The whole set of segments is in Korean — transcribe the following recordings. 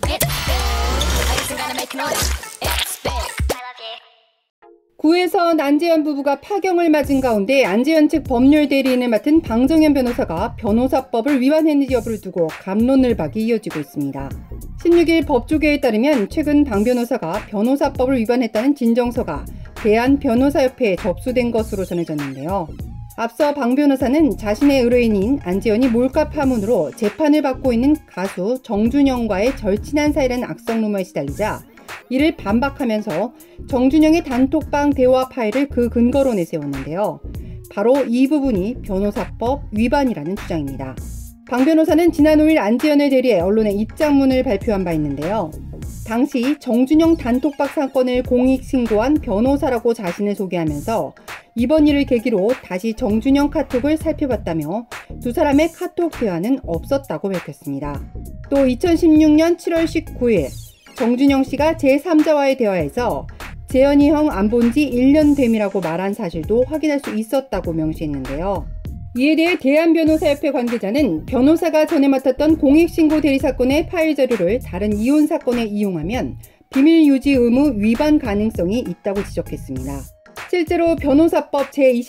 구에선 안재현 부부가 파경을 맞은 가운데 안재현 측 법률 대리인을 맡은 방정현 변호사가 변호사법을 위반했는지 여부를 두고 갑론을박이 이어지고 있습니다. 16일 법조계에 따르면 최근 방 변호사가 변호사법을 위반했다는 진정서가 대한변호사협회에 접수된 것으로 전해졌는데요. 앞서 방 변호사는 자신의 의뢰인인 안재현이 몰카 파문으로 재판을 받고 있는 가수 정준영과의 절친한 사이라는 악성 루머에 시달리자 이를 반박하면서 정준영의 단톡방 대화 파일을 그 근거로 내세웠는데요. 바로 이 부분이 변호사법 위반이라는 주장입니다. 방 변호사는 지난 5일 안재현을 대리해 언론에 입장문을 발표한 바 있는데요. 당시 정준영 단톡방 사건을 공익신고한 변호사라고 자신을 소개하면서 이번 일을 계기로 다시 정준영 카톡을 살펴봤다며 두 사람의 카톡 대화는 없었다고 밝혔습니다. 또 2016년 7월 19일 정준영 씨가 제3자와의 대화에서 재현이 형 안 본 지 1년 됨이라고 말한 사실도 확인할 수 있었다고 명시했는데요. 이에 대해 대한변호사협회 관계자는 변호사가 전에 맡았던 공익신고 대리 사건의 파일 자료를 다른 이혼 사건에 이용하면 비밀 유지 의무 위반 가능성이 있다고 지적했습니다. 실제로 변호사법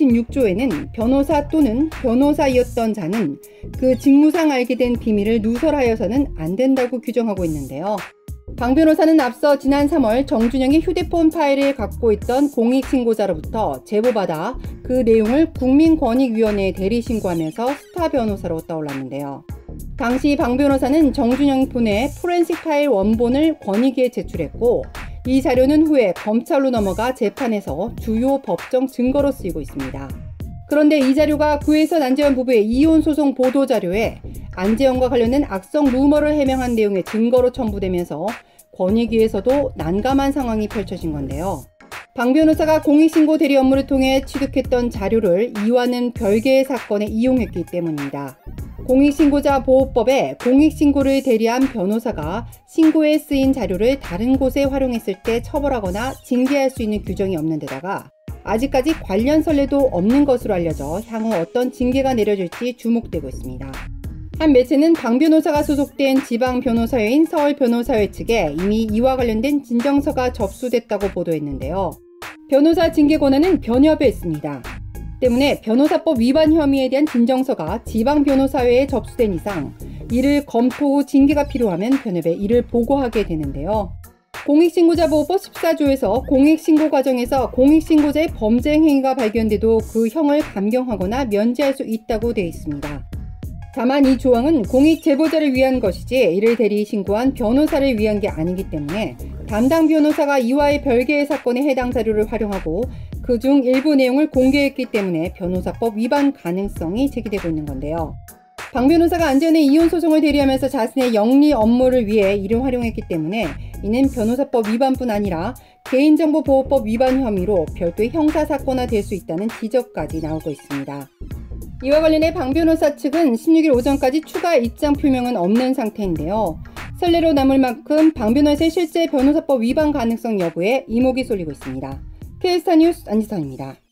제26조에는 변호사 또는 변호사이었던 자는 그 직무상 알게 된 비밀을 누설하여서는 안 된다고 규정하고 있는데요. 방 변호사는 앞서 지난 3월 정준영이 휴대폰 파일을 갖고 있던 공익신고자로부터 제보받아 그 내용을 국민권익위원회에 대리신고하면서 스타 변호사로 떠올랐는데요. 당시 방 변호사는 정준영 폰의 포렌식 파일 원본을 권익위에 제출했고 이 자료는 후에 검찰로 넘어가 재판에서 주요 법정 증거로 쓰이고 있습니다. 그런데 이 자료가 구에선 안재현 부부의 이혼 소송 보도 자료에 안재현과 관련된 악성 루머를 해명한 내용의 증거로 첨부되면서 권익위에서도 난감한 상황이 펼쳐진 건데요. 방 변호사가 공익신고 대리 업무를 통해 취득했던 자료를 이와는 별개의 사건에 이용했기 때문입니다. 공익신고자 보호법에 공익신고를 대리한 변호사가 신고에 쓰인 자료를 다른 곳에 활용했을 때 처벌하거나 징계할 수 있는 규정이 없는 데다가 아직까지 관련 선례도 없는 것으로 알려져 향후 어떤 징계가 내려질지 주목되고 있습니다. 한 매체는 방 변호사가 소속된 지방변호사회인 서울변호사회 측에 이미 이와 관련된 진정서가 접수됐다고 보도했는데요. 변호사 징계 권한은 변협에 있습니다. 때문에 변호사법 위반 혐의에 대한 진정서가 지방변호사회에 접수된 이상 이를 검토 후 징계가 필요하면 변협에 이를 보고하게 되는데요. 공익신고자 보호법 14조에서 공익신고 과정에서 공익신고자의 범죄 행위가 발견돼도 그 형을 감경하거나 면제할 수 있다고 되어 있습니다. 다만 이 조항은 공익 제보자를 위한 것이지 이를 대리 신고한 변호사를 위한 게 아니기 때문에 담당 변호사가 이와의 별개의 사건에 해당 자료를 활용하고 그중 일부 내용을 공개했기 때문에 변호사법 위반 가능성이 제기되고 있는 건데요. 방 변호사가 안재현의 이혼 소송을 대리하면서 자신의 영리 업무를 위해 이를 활용했기 때문에 이는 변호사법 위반뿐 아니라 개인정보보호법 위반 혐의로 별도의 형사사건화 될 수 있다는 지적까지 나오고 있습니다. 이와 관련해 방 변호사 측은 16일 오전까지 추가 입장 표명은 없는 상태인데요. 선례로 남을 만큼 방 변호사의 실제 변호사법 위반 가능성 여부에 이목이 쏠리고 있습니다. K스타 뉴스 안지선입니다.